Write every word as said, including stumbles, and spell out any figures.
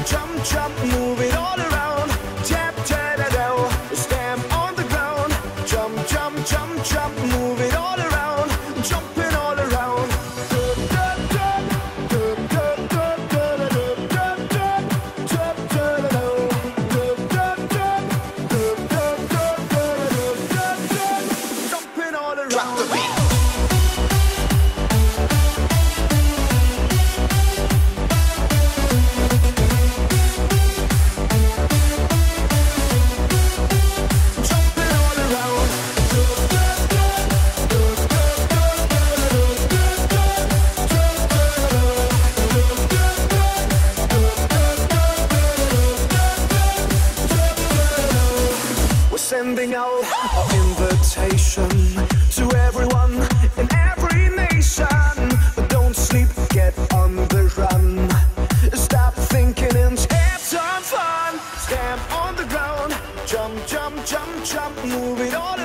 jump, jump, move it all around. Tap, tap, da, da. Stamp on the ground. Jump, jump, jump, jump, move it all around. Jumping all around. Jumping all around. Drop the beat. Sending out our invitation to everyone in every nation. Don't sleep, get on the run. Stop thinking and have some fun. Stamp on the ground. Jump, jump, jump, jump, move it all